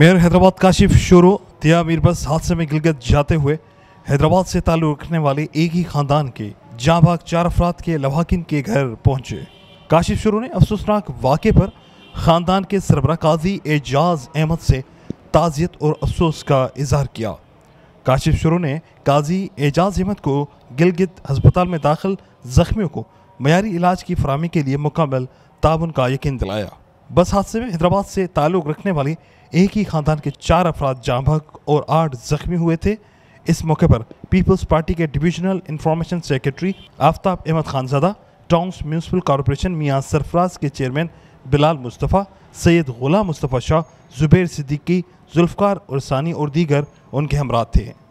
Mayor Hyderabad Kashif sorrow तिया मीर बस हादसे में गिलगित जाते हुए हैदराबाद से ताल्लुक़ रखने वाले एक ही खानदान के जाँबाग 4 अफराद के लवाकिन के घर पहुंचे। काशिफ शोरो ने अफसोसनाक वाक़े पर ख़ानदान के सरबराह काजी एजाज अहमद से ताज़ियत और अफसोस का इजहार किया। काशिफ शोरो ने काजी एजाज अहमद को गिलगित हस्पताल में दाखिल ज़ख्मियों को मयारी इलाज की फराहमी के लिए मुकम्मल ताउन का यकीन दिलाया। बस हादसे में हैदराबाद से ताल्लुक़ रखने वाली एक ही खानदान के 4 अफराद जाँ बहक और 8 जख्मी हुए थे। इस मौके पर पीपल्स पार्टी के divisional information secretary Aftab Ahmed Khanzada, towns municipal corporation Mian Sarfaraz के चेयरमैन बिलाल मुस्तफ़ा, सैयद गुलाम मुस्तफ़ा शाह, ज़ुबैर सिद्दीकी, जुल्फ़कार और सानी और दीगर उनके हमराह थे।